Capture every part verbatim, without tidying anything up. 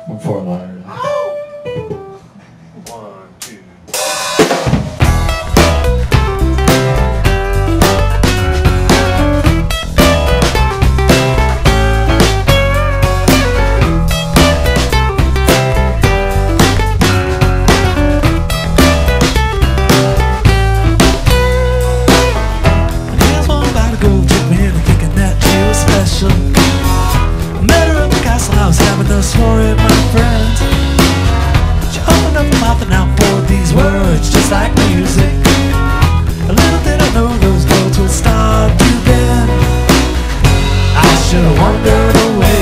Four liners. One, two. Here's one about to go took me into thinking that she was special. I met her at the castle house having a soiree with my friends. She opened up her mouth and outpoured these words just like music. A little did I know those notes would start to bend. I should have wandered away,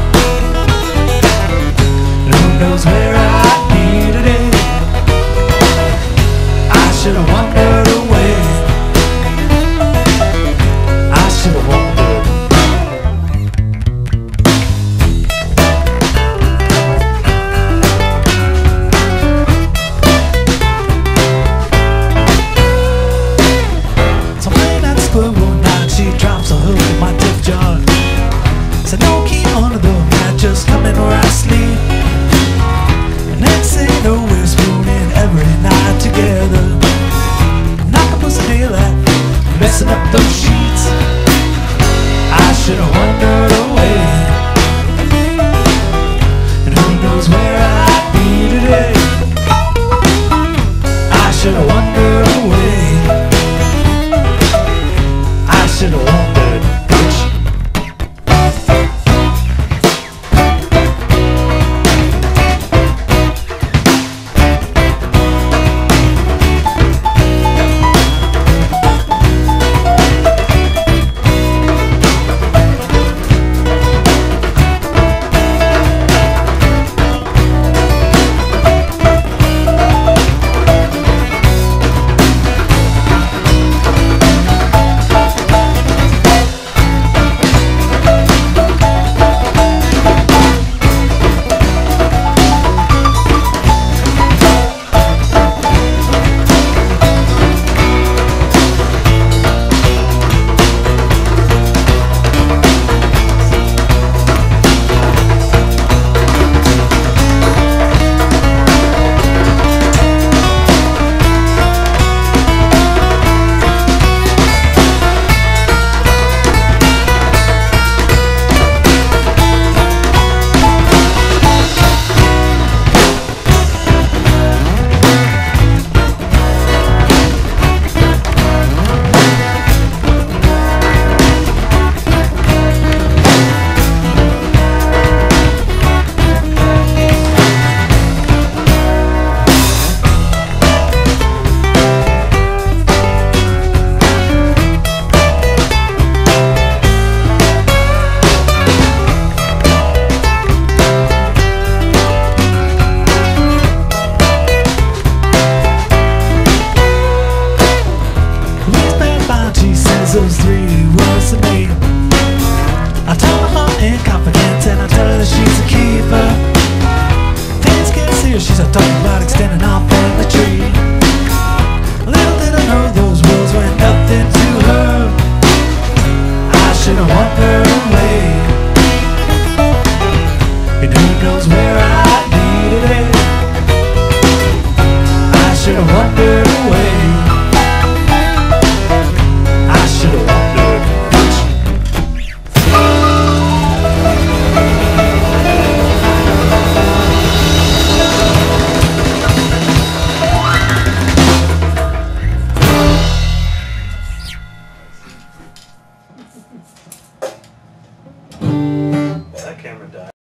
and who knows where I needed it. I should have wandered away. I should have wandered. She drops a hook in my tip jar. Said no key on the door, just come in where I sleep. And next thing you know we're spooning every night together. Knock a pussy deal at messing up those sheets. I should have wandered away, and who knows where I needed it. I should have wandered away. I should have wandered, bitch. Those three words to me. I tell her I'm in confidence and I tell her that she's a keeper. Things get serious, she's talking about extending our family tree. Little did I know those words were nothing to her. I should have wandered away, and who knows where I needed it. I should have wandered away. That camera died.